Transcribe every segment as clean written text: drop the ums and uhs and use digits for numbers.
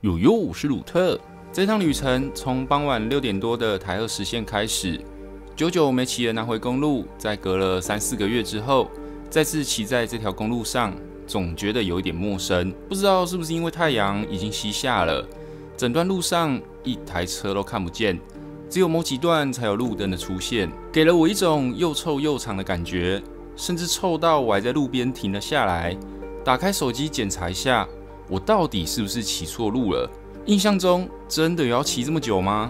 哟，我是鲁特。这趟旅程从傍晚6点多的台20线开始，久久没骑的南回公路，在隔了3、4个月之后，再次骑在这条公路上，总觉得有一点陌生。不知道是不是因为太阳已经西下了，整段路上一台车都看不见，只有某几段才有路灯的出现，给了我一种又臭又长的感觉，甚至臭到我还在路边停了下来，打开手机检查一下，我到底是不是骑错路了？印象中真的有要骑这么久吗？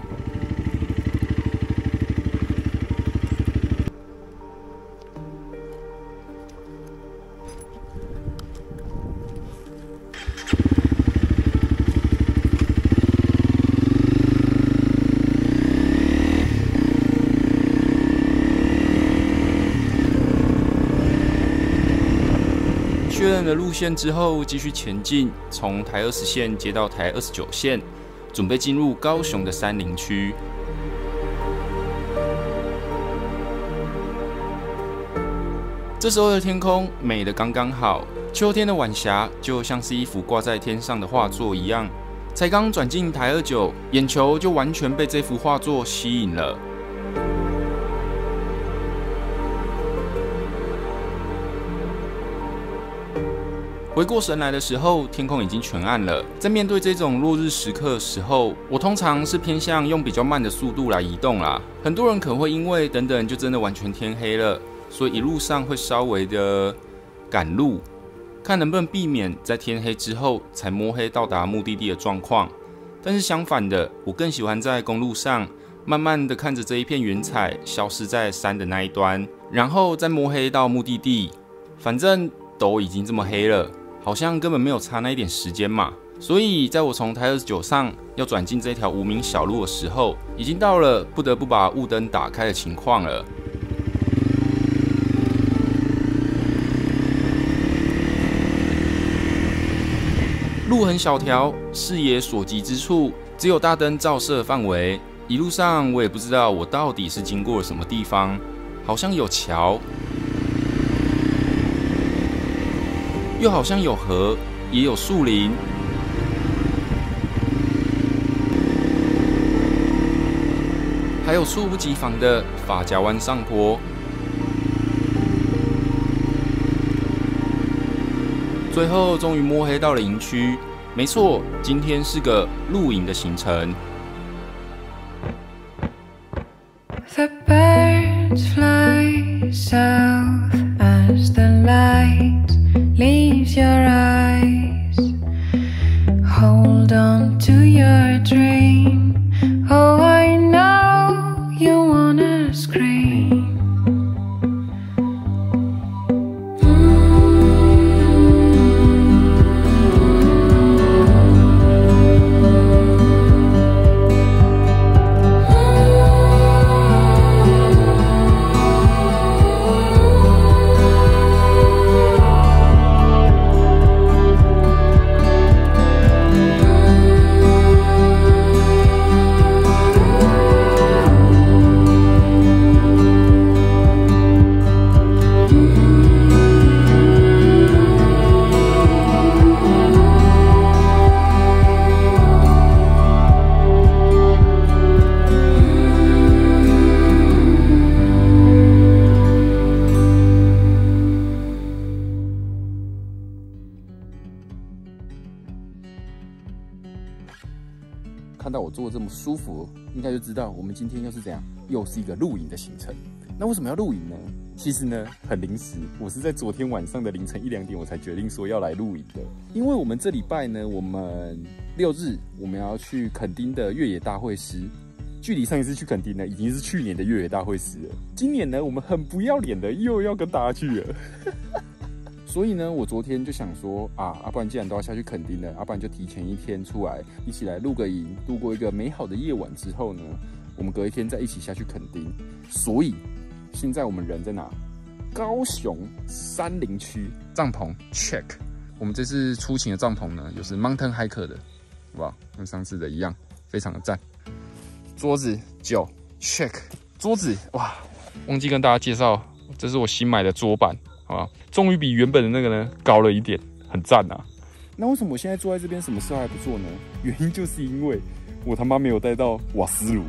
确认了路线之后，继续前进，从台20线接到台29线，准备进入高雄的山林区。这时候的天空美得刚刚好，秋天的晚霞就像是一幅挂在天上的画作一样。才刚转进台29，眼球就完全被这幅画作吸引了。回过神来的时候，天空已经全暗了。在面对这种落日时刻的时候，我通常是偏向用比较慢的速度来移动啦。很多人可能会因为等等就真的完全天黑了，所以一路上会稍微的赶路，看能不能避免在天黑之后才摸黑到达目的地的状况。但是相反的，我更喜欢在公路上慢慢的看着这一片云彩消失在山的那一端，然后再摸黑到目的地。反正都已经这么黑了，好像根本没有差那一点时间嘛，所以在我从台29上要转进这条无名小路的时候，已经到了不得不把雾灯打开的情况了。路很小条，视野所及之处只有大灯照射范围。一路上我也不知道我到底是经过了什么地方，好像有桥，又好像有河，也有树林，还有猝不及防的发夹湾上坡。最后终于摸黑到了营区，没错，今天是个露营的行程。 The birds fly south as the light leaves your eyes. Hold on to your dream. Oh, I know you wanna scream. 看到我坐得这么舒服，应该就知道我们今天又是怎样，又是一个露营的行程。那为什么要露营呢？其实呢，很临时，我是在昨天晚上的凌晨1、2点，我才决定说要来露营的。因为我们这礼拜呢，我们6日我们要去垦丁的越野大会师，距离上一次去垦丁呢，已经是去年的越野大会师了。今年呢，我们很不要脸的又要跟大家去了。所以呢，我昨天就想说不然既然都要下去垦丁了，不然就提前1天出来，一起来露个营，度过一个美好的夜晚之后呢，我们隔一天再一起下去垦丁。所以现在我们人在哪？高雄山林区，帐篷 check。我们这次出勤的帐篷呢，又是 Mountain Hiker 的，好不好？跟上次的一样，非常的赞。桌子9 check， 桌子哇，忘记跟大家介绍，这是我新买的桌板。好吧，终于比原本的那个呢高了一点，很赞啊！ 那为什么我现在坐在这边什么事都还不做呢？原因就是因为我他妈没有带到瓦斯炉。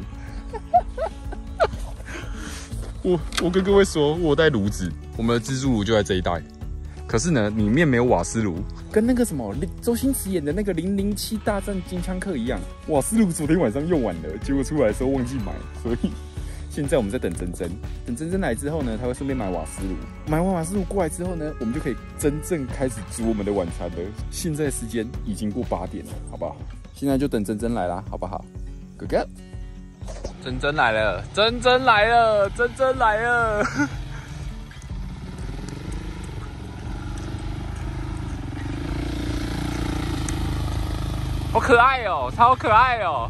我跟各位说，我带炉子，我们的蜘蛛炉就在这一带。可是呢，里面没有瓦斯炉，跟那个什么周星驰演的那个007大战金枪客一样，瓦斯炉昨天晚上用完了，结果出来的时候忘记买，所以现在我们在等珍珍。等珍珍来之后呢，他会顺便买瓦斯炉。买完瓦斯炉过来之后呢，我们就可以真正开始煮我们的晚餐了。现在时间已经过8点了，好不好？现在就等珍珍来啦，好不好？哥哥，珍珍来了，珍珍来了，珍珍来了。好可爱哦，超可爱哦！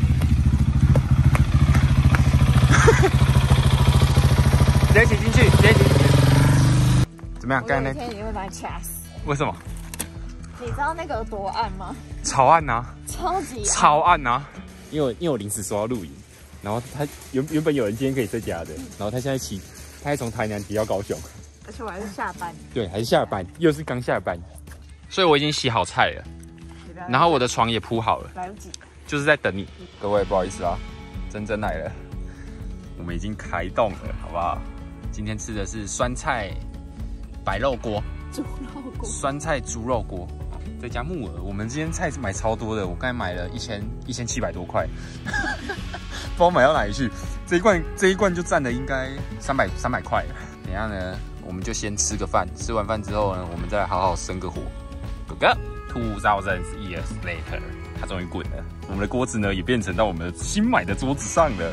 直接骑进去，直接骑进去。怎么样？刚才那天你会把你掐死。 为什么？ 你知道那个有多暗吗？ 超暗啊！ 超级暗超暗啊！因为我临时说要露营，然后他原本有人今天可以在家的，然后他现在他还从台南骑到高雄， 而且我还是下班。 对，还是下班，又是刚下班，所以我已经洗好菜了。然后我的床也铺好了， 来不及， 就是在等你。各位不好意思啊，珍珍来了，我们已经开动了，好不好？今天吃的是酸菜白肉锅， 猪肉锅， 酸菜猪肉锅，再加木耳。我们今天菜是买超多的，我刚才买了1700多块，不知道买到哪里去。这一罐就占了应该300块了。等一下呢，我们就先吃个饭，吃完饭之后呢，我们再来好好生个火。哥哥。2000 years later， 它终于滚了。我们的锅子呢，也变成到我们新买的桌子上了。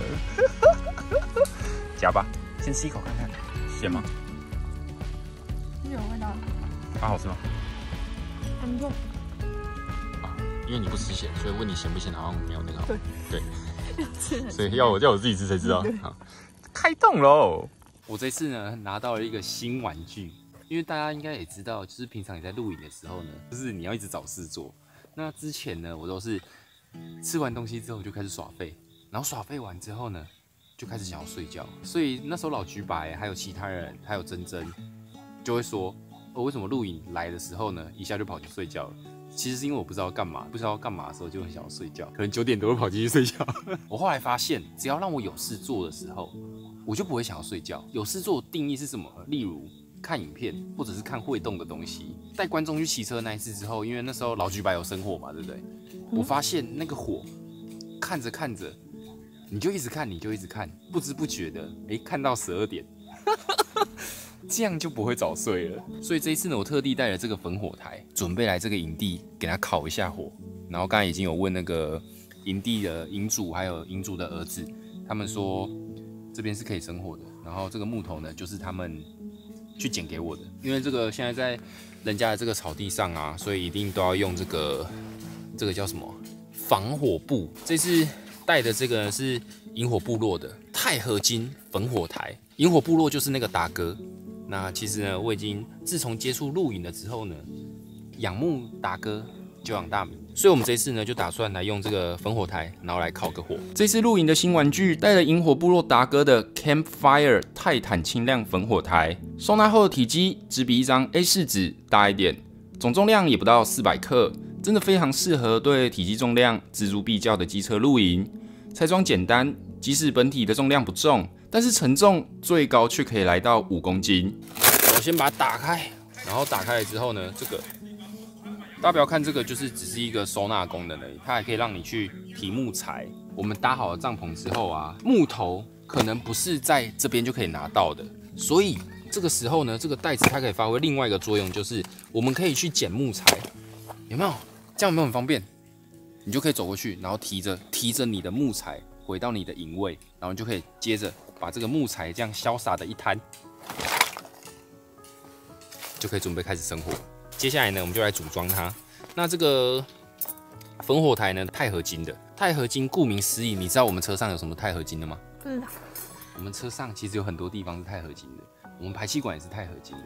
夹吧，先吃一口看看，咸吗？ 有味道。 它好吃吗？ 很重。 啊，因为你不吃咸，所以问你咸不咸，好像没有那个好。 对。 所以要我自己吃才知道。好，开动喽！我这次呢，拿到了一个新玩具。因为大家应该也知道，就是平常你在露营的时候呢，就是你要一直找事做。那之前呢，我都是吃完东西之后就开始耍废，然后耍废完之后呢，就开始想要睡觉。所以那时候老橘白还有其他人，还有珍珍，就会说，为什么露营来的时候呢，一下就跑去睡觉了？其实是因为我不知道干嘛，不知道干嘛的时候就很想要睡觉，可能9点多就跑进去睡觉。我后来发现，只要让我有事做的时候，我就不会想要睡觉。有事做的定义是什么？例如看影片，或者是看会动的东西。带观众去骑车那一次之后，因为那时候老橘白有生火嘛，对不对？我发现那个火看着看着，你就一直看，不知不觉的，看到12点，这样就不会早睡了。所以这一次呢，我特地带了这个焚火台，准备来这个营地给它烤一下火。然后刚才已经有问那个营地的营主还有营主的儿子，他们说这边是可以生火的。然后这个木头呢，就是他们去捡给我的，因为这个现在在人家的这个草地上啊，所以一定都要用这个叫什么防火布。这次带的这个是萤火部落的钛合金焚火台。萤火部落就是那个达哥。那其实呢，我已经自从接触露营了之后呢，仰慕达哥就仰大名。所以我们这次呢，就打算来用这个焚火台，然后来烤个火。这次露营的新玩具带了萤火部落达哥的 Campfire 泰坦轻量焚火台，收纳后的体积只比一张 A4 纸大一点，总重量也不到400克，真的非常适合对体积重量锱铢必较的机车露营。拆装简单，即使本体的重量不重，但是承重最高却可以来到5公斤。我先把它打开，然后打开了之后呢，这个。大家不要看这个，就是只是一个收纳功能而已，它还可以让你去提木材。我们搭好了帐篷之后啊，木头可能不是在这边就可以拿到的，所以这个时候呢，这个袋子它可以发挥另外一个作用，就是我们可以去捡木材，有没有？这样有没有很方便？你就可以走过去，然后提着你的木材回到你的营位，然后你就可以接着把这个木材这样潇洒的一摊，就可以准备开始生火。接下来呢，我们就来组装它。那这个焚火台呢，钛合金的。钛合金顾名思义，你知道我们车上有什么钛合金的吗？ 不知道。 我们车上其实有很多地方是钛合金的，我们排气管也是钛合金的。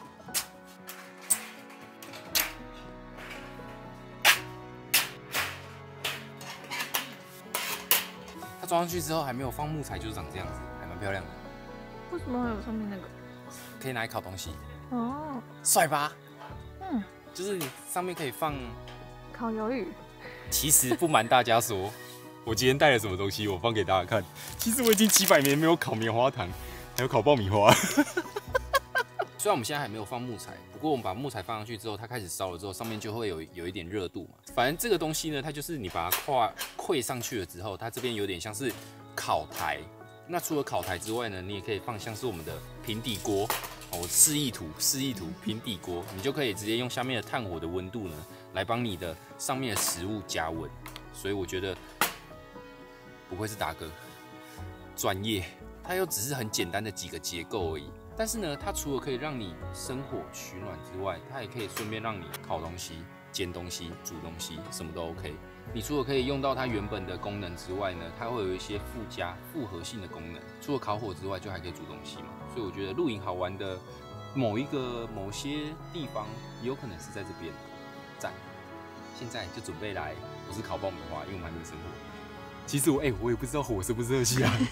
它装上去之后还没有放木材，就是长这样子，还蛮漂亮的。 为什么会有上面那个？ 可以拿来烤东西。 哦， 帅吧？ 就是上面可以放。 烤鱿鱼。 其实不瞒大家说，我今天带了什么东西，我放给大家看。其实我已经几百年没有烤棉花糖，还有烤爆米花。虽然我们现在还没有放木材，不过我们把木材放上去之后，它开始烧了之后，上面就会有一点热度嘛。反正这个东西呢，它就是你把它溃上去了之后，它这边有点像是烤台。那除了烤台之外呢，你也可以放像是我们的平底锅。哦，示意图平底锅，你就可以直接用下面的炭火的温度呢，来帮你的上面的食物加温。所以我觉得不愧是达哥，专业。它又只是很简单的几个结构而已，但是呢，它除了可以让你生火取暖之外，它也可以顺便让你烤东西、煎东西、煮东西，什么都 OK。你除了可以用到它原本的功能之外呢，它会有一些复合性的功能。除了烤火之外，就还可以煮东西嘛。所以我觉得露营好玩的某些地方，也有可能是在这边。赞！现在就准备来，我是烤爆米花，因为我们还没生火。其实我也不知道火生不生得起来。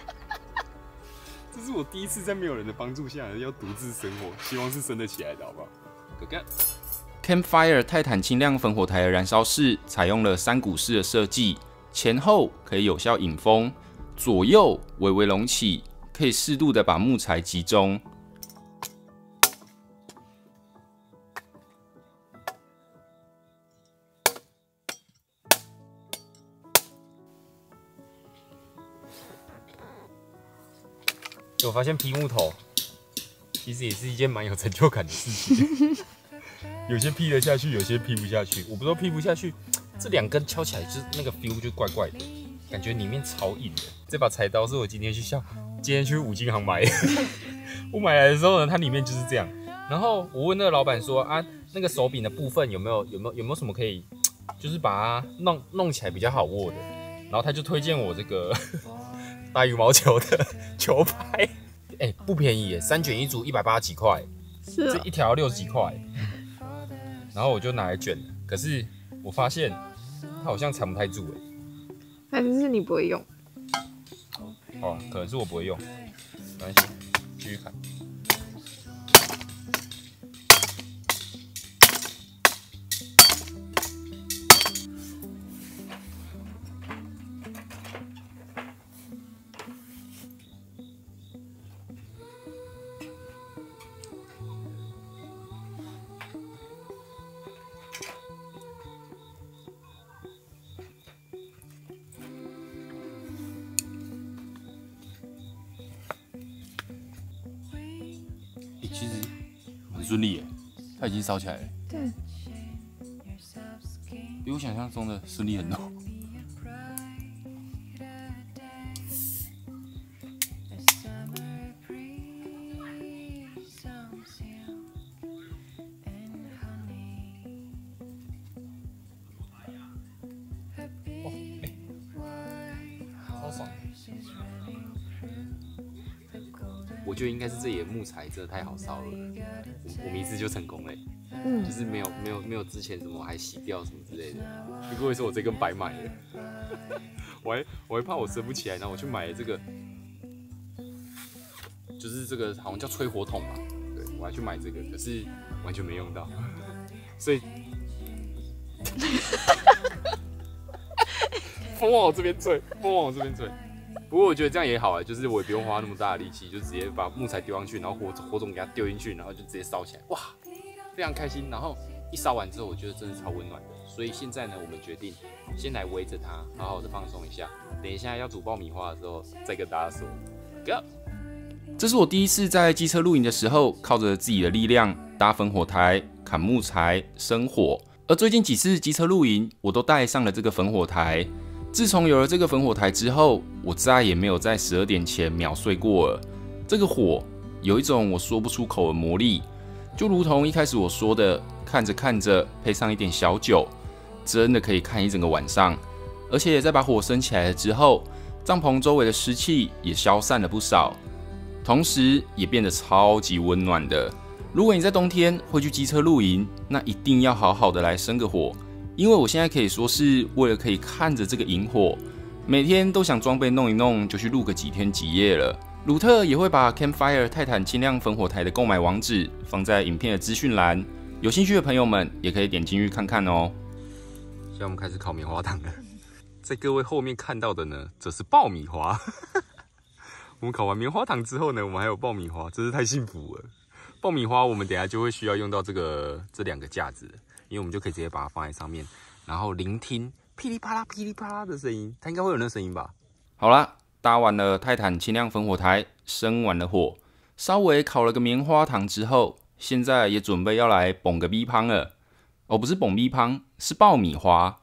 这是我第一次在没有人的帮助下要独自生火，希望是生得起来的，好不好？哥哥。Campfire 泰坦轻量烽火台的燃烧室采用了山谷式的设计，前后可以有效引风，左右微微隆起，可以适度的把木材集中。我发现劈木头其实也是一件蛮有成就感的事情。有些劈得下去，有些劈不下去。我不知道劈不下去，这两根敲起来就是那个 feel 就怪怪的，感觉里面超硬的。这把柴刀是我今天去五金行买的。我买来的时候呢，它里面就是这样。然后我问那个老板说啊，那个手柄的部分有没有什么可以，就是把它弄起来比较好握的。然后他就推荐我这个打羽毛球的球拍，不便宜耶，3卷1组180几块， 是这一条60几块。然后我就拿来卷了，可是我发现它好像藏不太住还是你不会用？ 好啊，可能是我不会用，没关系，继续看。其实很顺利耶，它已经烧起来了。 对， 比我想象中的顺利很多。超爽！我觉得应该是这里的木材真的太好烧了，我们一次就成功了，就是没有之前什么还洗掉什么之类的。如果说我这根白买了，我还怕我生不起来，然后我去买了这个，就是这个好像叫吹火筒吧，对，我还去买这个，可是完全没用到，所以风往我这边吹，风往我这边吹。不过我觉得这样也好啊，就是我也不用花那么大的力气，就直接把木材丢上去，然后火种给它丢进去，然后就直接烧起来，哇，非常开心。然后一烧完之后，我觉得真的超温暖的。所以现在呢，我们决定先来围着它，好好的放松一下。等一下要煮爆米花的时候，再跟大家说。Go！ 这是我第一次在机车露营的时候，靠着自己的力量搭烽火台、砍木材、生火。而最近几次机车露营，我都带上了这个烽火台。自从有了这个烽火台之后，我再也没有在12点前秒睡过了。这个火有一种我说不出口的魔力，就如同一开始我说的，看着看着配上一点小酒，真的可以看一整个晚上。而且在把火升起来了之后，帐篷周围的湿气也消散了不少，同时也变得超级温暖的。如果你在冬天会去机车露营，那一定要好好的来生个火。因为我现在可以说是为了可以看着这个萤火，每天都想装备弄一弄就去录个几天几夜了。鲁特也会把 Campfire 泰坦轻量烽火台的购买网址放在影片的资讯栏， 有兴趣的朋友们也可以点进去看看哦。 现在我们开始烤棉花糖了，在各位后面看到的呢，则是爆米花。我们烤完棉花糖之后呢，我们还有爆米花，真是太幸福了。爆米花我们等一下就会需要用到这2个架子，因为我们就可以直接把它放在上面，然后聆听噼里啪啦噼里啪啦的声音，它应该会有那声音吧？ 好啦，搭完了泰坦轻量烽火台，生完了火，稍微烤了个棉花糖之后，现在也准备要来蹦个米香了。哦，不是蹦米香，是爆米花。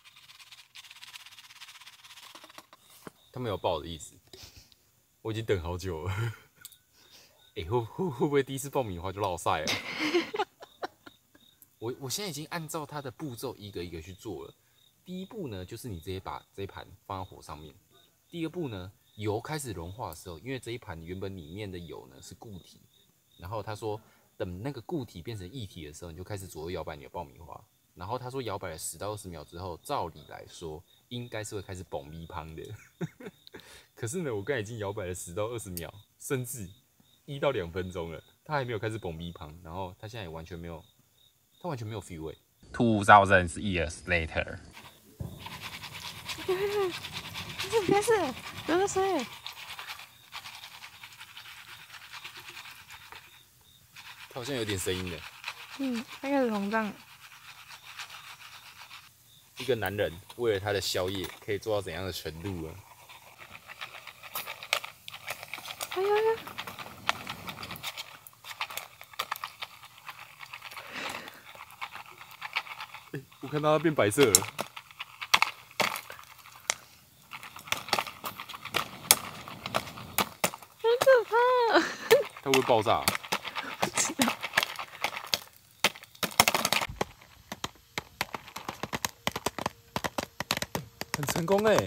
他没有爆的意思，我已经等好久了。会不会第一次爆米花就落赛了？我现在已经按照它的步骤一个一个去做了。第一步呢，就是你直接把这一盘放在火上面。第二步呢，油开始融化的时候，因为这一盘原本里面的油呢是固体，然后他说等那个固体变成液体的时候，你就开始左右摇摆你的爆米花。然后他说摇摆了10到20秒之后，照理来说应该是会开始蹦米香的。可是呢，我刚才已经摇摆了10到20秒，甚至1到2分钟了，他还没有开始蹦米香，然后他现在也完全没有 feel 味。2000 years later， 开始，流着水。 它好像有点声音的。 它开始膨胀。 一个男人为了他的宵夜可以做到怎样的程度啊？ 哎呀呀！ 我看到它变白色了。 好可怕啊！ 它会不会爆炸？ 不知道。 很成功哎，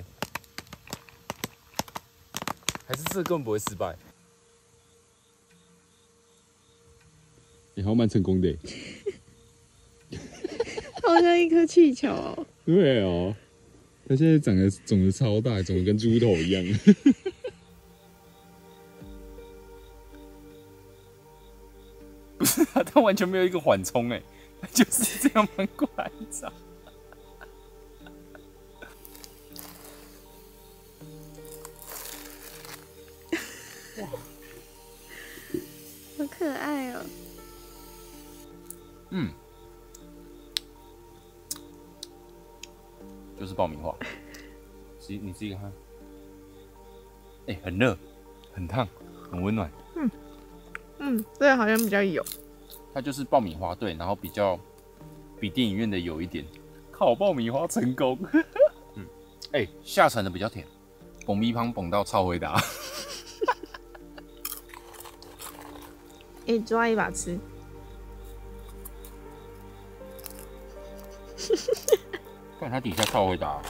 还是这根本不会失败？好像蛮成功的。 好像一颗气球哦。 对哦，它现在肿得超大，肿得跟猪头一样。不是啊，它完全没有一个缓冲哎，它就是这样翻过来一张。 好可爱哦。 就是爆米花，你自己看，很热，很烫，很温暖。 这个好像比较油。 它就是爆米花，对，然后比电影院的油一点。烤爆米花成功。下层的比较甜，蹦米香蹦到超回答。 抓一把吃。 看它底下超回答。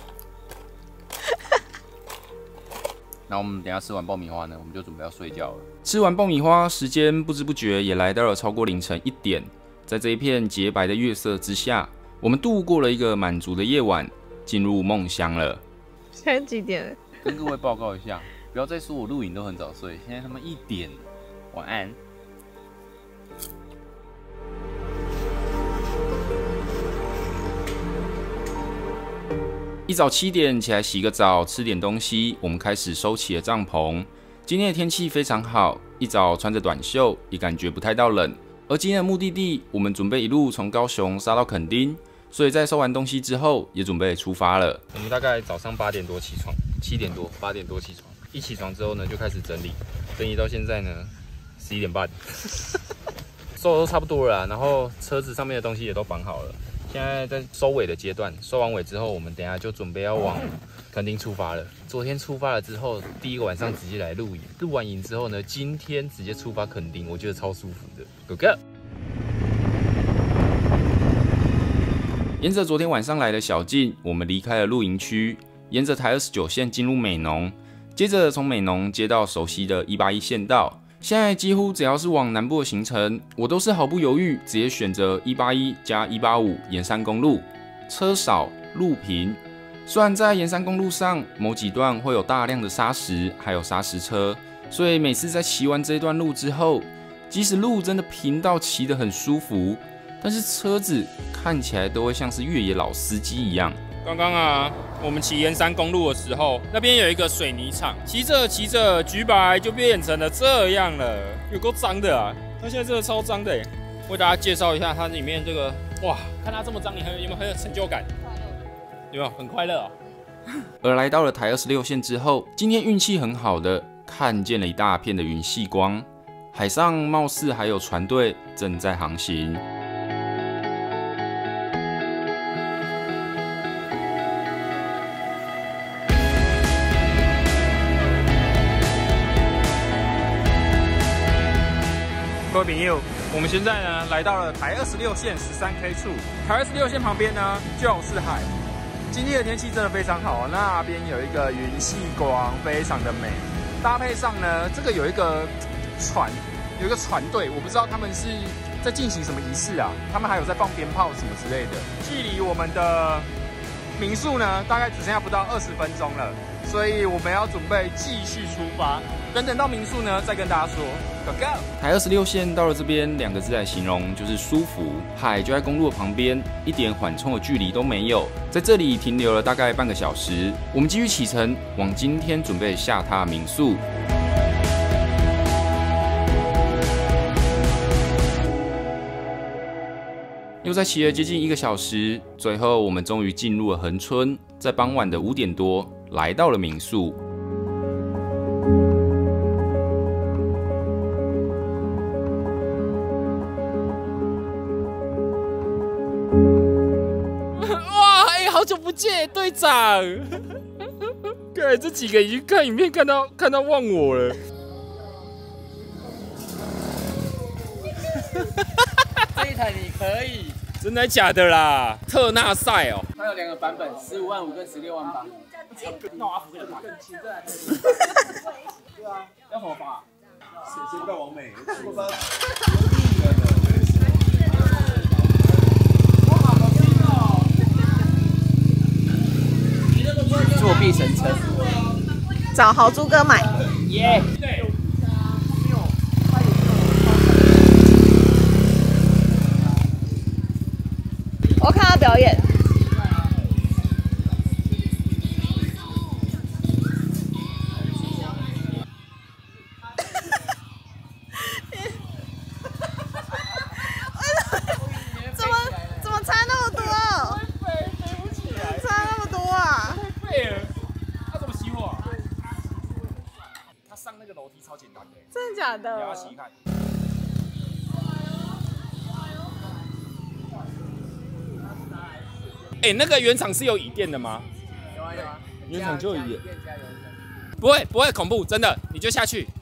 那我们等一下吃完爆米花呢，我们就准备要睡觉了。 吃完爆米花，时间不知不觉也来到了超过凌晨1点。在这一片洁白的月色之下，我们度过了一个满足的夜晚，进入梦乡了。 现在几点了？ 跟各位报告一下，不要再说我录影都很早睡，现在他们1点，晚安。 一早7点起来洗个澡，吃点东西，我们开始收起了帐篷。今天的天气非常好，一早穿着短袖也感觉不太到冷。而今天的目的地，我们准备一路从高雄杀到垦丁，所以在收完东西之后，也准备出发了。 我们大概早上8点多起床，7点多、8点多起床。一起床之后呢，就开始整理，整理到现在呢11点半，收的都差不多了啦，然后车子上面的东西也都绑好了。现在在收尾的阶段，收完尾之后，我们等一下就准备要往垦丁出发了。昨天出发了之后，第一个晚上直接来露营，露完营之后呢，今天直接出发垦丁，我觉得超舒服的。Go go！ 沿着昨天晚上来的小径，我们离开了露营区，沿着台29线进入美浓，接着从美浓接到熟悉的181县道。现在几乎只要是往南部的行程，我都是毫不犹豫直接选择181加185沿山公路，车少路平。虽然在沿山公路上某几段会有大量的砂石，还有砂石车，所以每次在骑完这段路之后，即使路真的平到骑得很舒服， 但是车子看起来都会像是越野老司机一样。刚刚啊，我们骑沿山公路的时候，那边有一个水泥厂，骑着骑着，橘白就变成了这样了，有够脏的啊！它现在真的超脏的耶。为大家介绍一下它里面这个，哇，看它这么脏，你有没有很有成就感？有没有很快乐啊？而来到了台26线之后，今天运气很好的，看见了一大片的云细光，海上貌似还有船队正在航行。各位朋友，我们现在呢来到了台26线13K 处，台26线旁边呢就是海。今天的天气真的非常好，那边有一个云细光，非常的美。搭配上呢，这个有一个船队，我不知道他们是在进行什么仪式啊，他们还有在放鞭炮什么之类的。距离我们的民宿呢，大概只剩下不到20分钟了，所以我们要准备继续出发。等到民宿呢，再跟大家说。Go go！ 台26线到了这边，2个字来形容就是舒服。海就在公路的旁边，一点缓冲的距离都没有。在这里停留了大概半个小时，我们继续启程往今天准备下榻的民宿。又在骑了接近1个小时，最后我们终于进入了恒春，在傍晚的5点多来到了民宿。哇，好久不见，队长！看这几个已经看影片看到忘我了。 这一台你可以， 真的假的啦？特纳赛哦， 它有2个版本，15万5跟16万8。 那我阿福给他买。 对啊，要怎么发？ 谁不到王美？ 作弊神车， 找豪猪哥买。 耶！ 我看他表演。怎么差那么多？差那么多啊！ 他怎么熄火？他上那个楼梯超简单的， 真的假你要的？ 洗看。那个原厂是有椅垫的吗？ 有啊有啊， 原厂就有椅垫， 店家有的。 不会恐怖，真的，你就下去。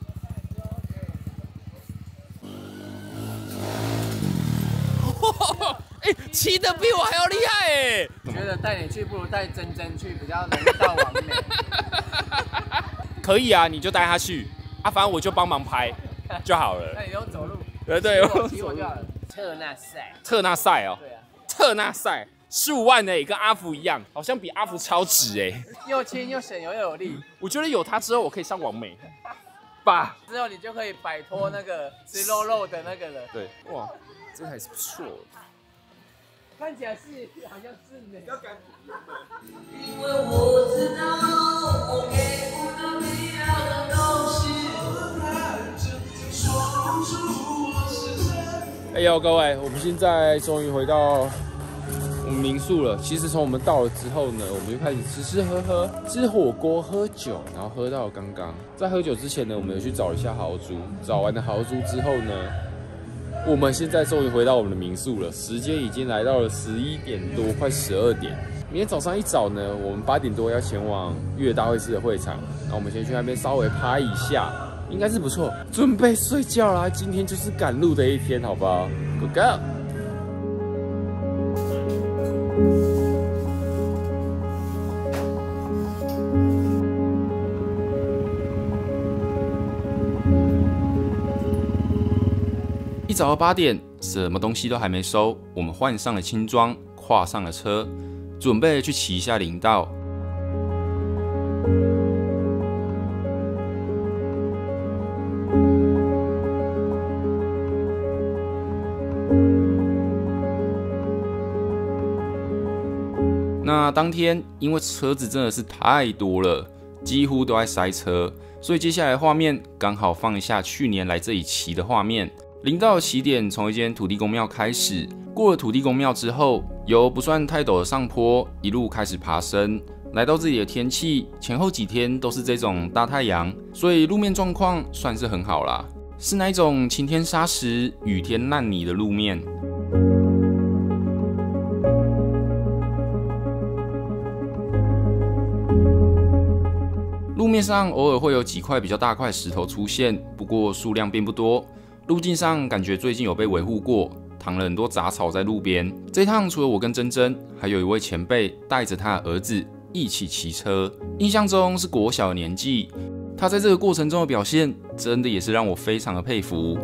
骑得比我还要厉害哎！ 觉得带你去不如带珍珍去，比较容易到完美。 可以啊，你就带他去啊，反正我就帮忙拍就好了。 那你用走路， 对，我骑我就好了。特纳赛， 特纳赛哦， 对啊， 特纳赛15万哎，跟阿福一样，好像比阿福超值哎。 又轻又省油又有力。 我觉得有他之后，我可以上网美吧。 之后你就可以摆脱那个吃肉肉的那个了。 对，哇，这还是不错。 看起来是好像是呢。 要赶因为我知道我给不到你要的东西。 哎呦，各位，我们现在终于回到我们民宿了。其实从我们到了之后呢，我们就开始吃喝，吃火锅、喝酒，然后喝到刚刚。在喝酒之前呢，我们有去找一下豪猪。找完了豪猪之后呢，我们现在终于回到我们的民宿了。时间已经来到了11点多，快12点。明天早上一早呢，我们8点多要前往越大会师的会场。那我们先去那边稍微拍一下。应该是不错，准备睡觉啦。今天就是赶路的一天，好不好 ？Go go！ 一早8点，什么东西都还没收，我们换上了轻装，跨上了车，准备去骑一下林道。 当天因为车子真的是太多了，几乎都在塞车，所以接下来的画面刚好放一下去年来这里骑的画面。林道的起点从一间土地公庙开始，过了土地公庙之后，由不算太陡的上坡一路开始爬升。来到这里的天气，前后几天都是这种大太阳，所以路面状况算是很好啦，是那一种晴天砂石、雨天烂泥的路面。路面上偶尔会有几块比较大块石头出现，不过数量并不多。路径上感觉最近有被维护过，躺了很多杂草在路边。这趟除了我跟珍珍，还有一位前辈带着他的儿子一起骑车，印象中是国小的年纪。他在这个过程中的表现，真的也是让我非常的佩服。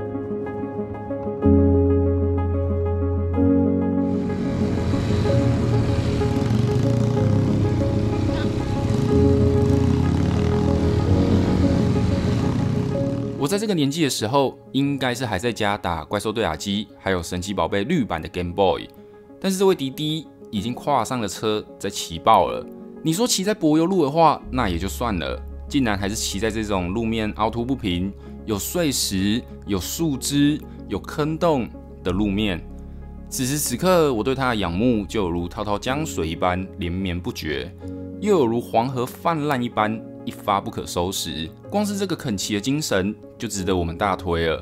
我在这个年纪的时候，应该是还在家打怪兽对打机，还有神奇宝贝绿版的 Game Boy。但是这位弟弟已经跨上了车，在骑爆了。你说骑在柏油路的话，那也就算了，竟然还是骑在这种路面凹凸不平、有碎石、有树枝、有坑洞的路面。此时此刻，我对他的仰慕就有如滔滔江水一般连绵不绝，又有如黄河泛滥一般一发不可收拾。光是这个肯骑的精神，就值得我们大推了。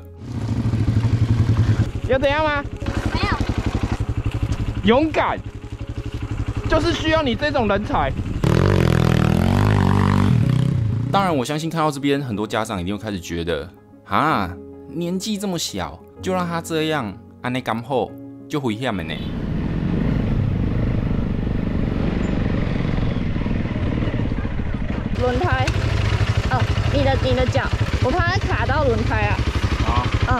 有怎样吗？ 没有。 勇敢，就是需要你这种人才。 当然，我相信看到这边，很多家长一定会开始觉得，啊，年纪这么小，就让他这样，安内刚好就危险了呢。 轮胎，哦，你的脚，我怕它卡到轮胎啊。嗯。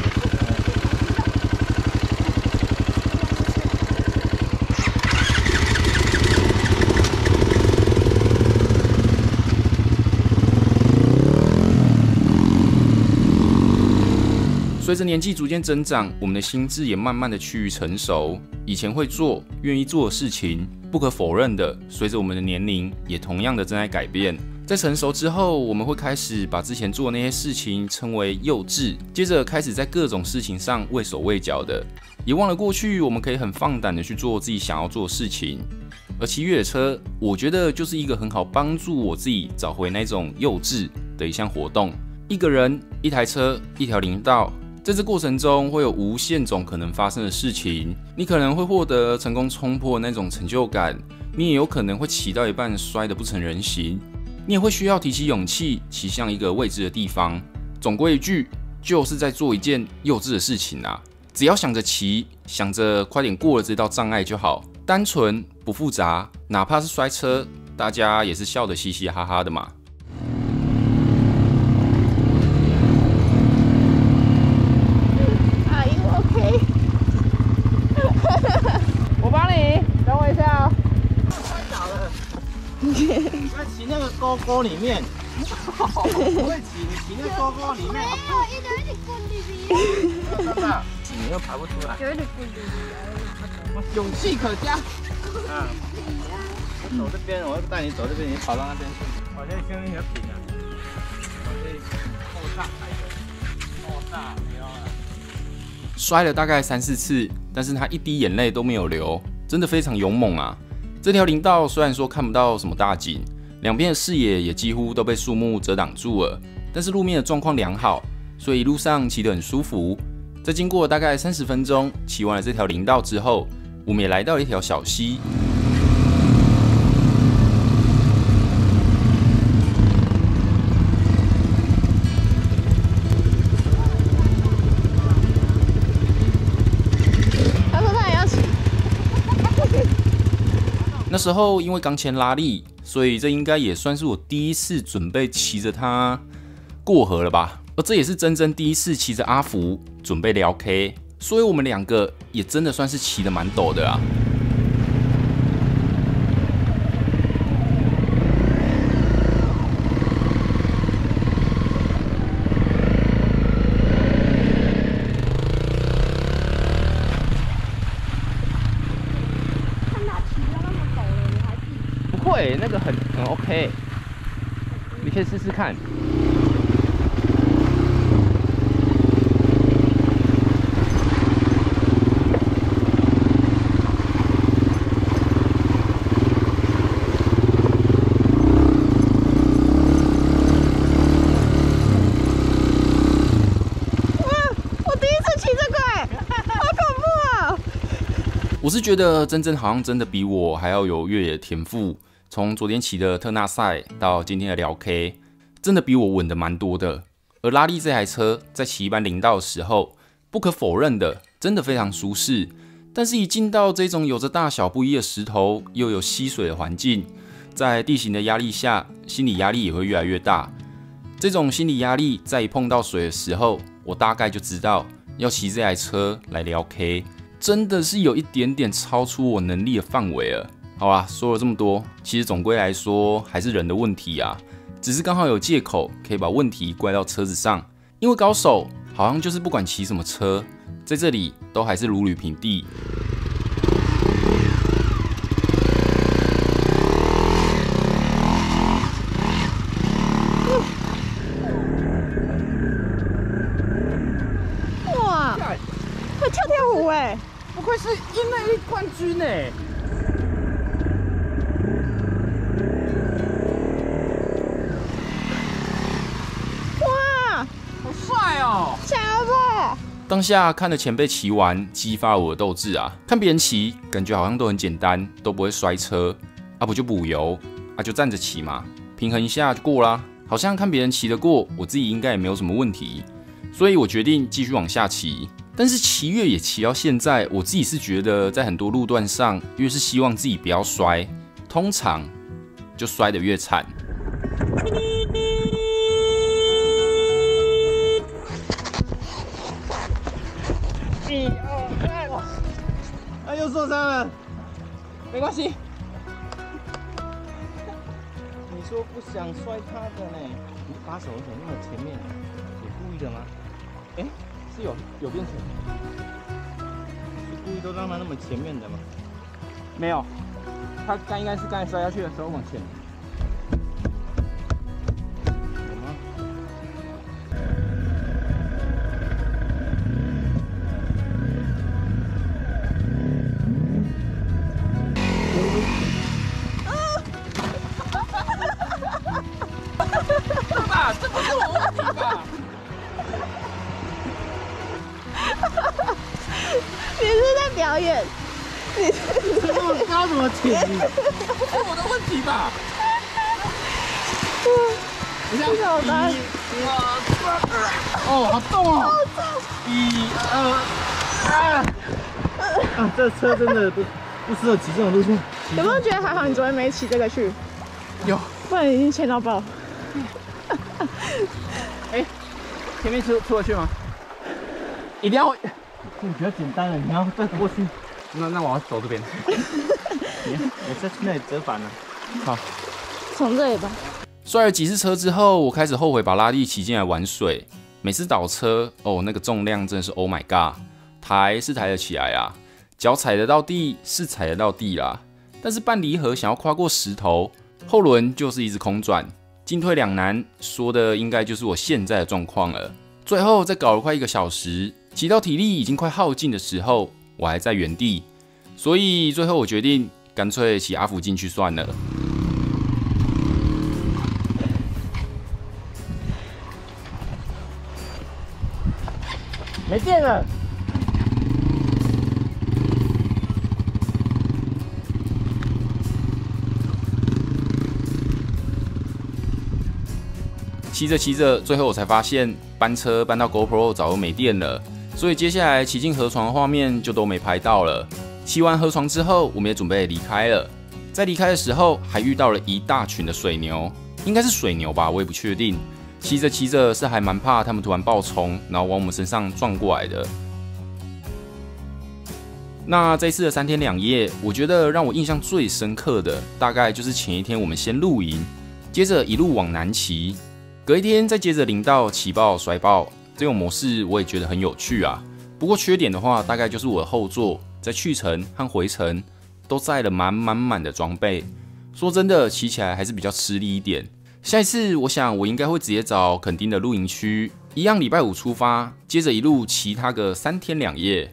随着年纪逐渐增长，我们的心智也慢慢的趋于成熟。以前会做、愿意做的事情，不可否认的，随着我们的年龄也同样的正在改变。在成熟之后，我们会开始把之前做的那些事情称为幼稚，接着开始在各种事情上畏手畏脚的，也忘了过去我们可以很放胆的去做自己想要做的事情。而骑越野车，我觉得就是一个很好帮助我自己找回那种幼稚的一项活动。一个人、一台车、一条林道。在这过程中，会有无限种可能发生的事情。你可能会获得成功冲破那种成就感，你也有可能会骑到一半摔得不成人形，你也会需要提起勇气骑向一个未知的地方。总归一句，就是在做一件幼稚的事情啊！只要想着骑，想着快点过了这道障碍就好，单纯不复杂，哪怕是摔车，大家也是笑得嘻嘻哈哈的嘛。 我帮你，等我一下哦。摔倒了，在骑那个沟沟里面。不会骑，你骑那沟沟里面。 有一点滚里里。 真的，你又爬不出来。 有一点滚里里。 勇气可嘉。我走这边，我要带你走这边，你跑到那边去。我这声音很平啊。我这后大来的，后大没有了。 摔了大概3、4次，但是他一滴眼泪都没有流，真的非常勇猛啊！这条林道虽然说看不到什么大景，两边的视野也几乎都被树木遮挡住了，但是路面的状况良好，所以一路上骑得很舒服。在经过大概30分钟，骑完了这条林道之后，我们也来到了一条小溪。那时候因为刚签拉力，所以这应该也算是我第一次准备骑着它过河了吧。而这也是真正第一次骑着阿福准备聊 K， 所以我们两个也真的算是骑得蛮陡的啊。 那个很 OK， 你可以试试看。我是觉得珍珍好像真的比我还要有越野的天赋，从昨天骑的特纳赛到今天的辽 K， 真的比我稳的蛮多的。而拉力这台车在骑一般林道的时候，不可否认的，真的非常舒适。但是，一进到这种有着大小不一的石头，又有溪水的环境，在地形的压力下，心理压力也会越来越大。这种心理压力，在一碰到水的时候，我大概就知道要骑这台车来辽 K。真的是有一点点超出我能力的范围了。好啦，说了这么多，其实总归来说还是人的问题啊，只是刚好有借口可以把问题怪到车子上。因为高手好像就是不管骑什么车，在这里都还是如履平地。 哇，会跳跳舞哎！ 不愧是一内冠军哎！ 哇， 好帅哦！ 强吧！ 当下看了前辈骑完，激发了我的斗志啊！看别人骑，感觉好像都很简单，都不会摔车啊，不就补油啊，就站着骑嘛，平衡一下就过啦。好像看别人骑得过，我自己应该也没有什么问题，所以我决定继续往下骑。但是骑越野骑到现在，我自己是觉得在很多路段上，越是希望自己不要摔，通常就摔得越惨。 1、2、3，哎，又受伤了，没关系。你说不想摔他的呢？你把手怎么那么前面？你故意的吗？哎。是有变成，是故意都让他那么前面的吗？没有，他应该是刚才摔下去的时候往前。有吗？爸，这不是我问题吧？ 你是在表演？你这么高怎么停？是我的问题吧？你看好难。 哦，好重哦！1、2、3。啊，这车真的不适合骑这种路线。 有没有觉得还好？你昨天没骑这个去？ 有， 不然已经牵到爆。 哎，前面出得去吗？一定要。这比较简单了，你要再过去。那我要走这边。我在那里折返了。好， 从这里吧。 摔了几次车之后，我开始后悔把拉力骑进来玩水。每次倒车，哦，那个重量真的是 Oh my god， 抬是抬得起来啊，脚踩得到地是踩得到地啦，但是半离合想要跨过石头，后轮就是一直空转，进退两难，说的应该就是我现在的状况了。最后再搞了快1个小时。骑到体力已经快耗尽的时候，我还在原地，所以最后我决定干脆骑阿福进去算了。 没电了。 骑着骑着，最后我才发现搬车搬到 GoPro 早就没电了，所以接下来骑进河床的画面就都没拍到了。骑完河床之后，我们也准备离开了。在离开的时候，还遇到了一大群的水牛，应该是水牛吧，我也不确定。骑着骑着是还蛮怕他们突然爆冲，然后往我们身上撞过来的。那这次的3天2夜，我觉得让我印象最深刻的，大概就是前一天我们先露营，接着一路往南骑。隔一天再接着林道骑爆摔爆，这种模式我也觉得很有趣啊。不过缺点的话，大概就是我的后座在去程和回程都载了满的装备， 说真的，骑起来还是比较吃力一点。下一次我想我应该会直接找垦丁的露营区，一样礼拜5出发，接着一路骑它个3天2夜。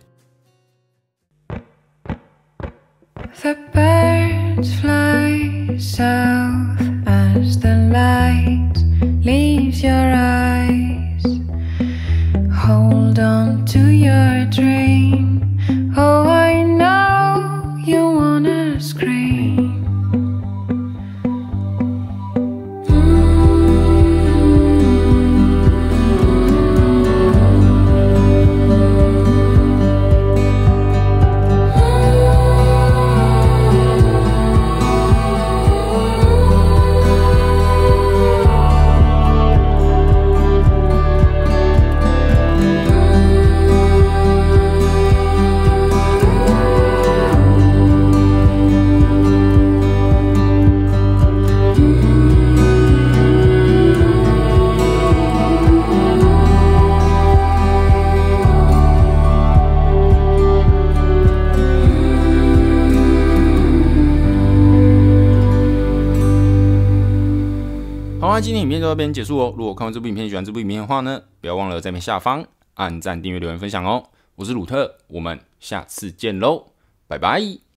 The birds fly south as the light leaves your eyes. Hold on to your dream. Oh, I know you wanna scream. 好啦，今天影片就到这边结束哦。如果看完这部影片喜欢这部影片的话呢，不要忘了在影片下方按赞、订阅、留言、分享哦。我是鲁特，我们下次见喽，拜拜。